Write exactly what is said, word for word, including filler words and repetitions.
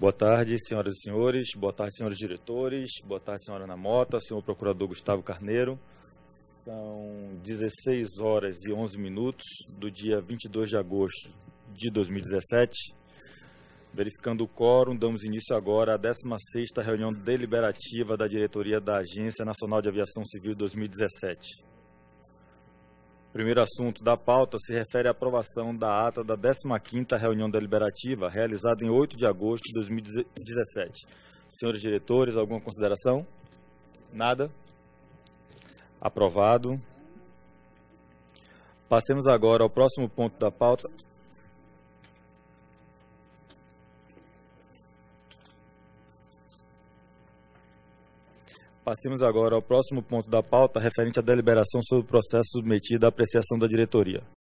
Boa tarde, senhoras e senhores. Boa tarde, senhores diretores. Boa tarde, senhora Ana Mota, senhor procurador Gustavo Carneiro. São dezesseis horas e onze minutos do dia vinte e dois de agosto de dois mil e dezessete. Verificando o quórum, damos início agora à décima sexta reunião deliberativa da diretoria da Agência Nacional de Aviação Civil dois mil e dezessete. O primeiro assunto da pauta se refere à aprovação da ata da décima quinta reunião deliberativa, realizada em oito de agosto de dois mil e dezessete. Senhores diretores, alguma consideração? Nada? Aprovado. Passemos agora ao próximo ponto da pauta. Passemos agora ao próximo ponto da pauta, referente à deliberação sobre o processo submetido à apreciação da diretoria.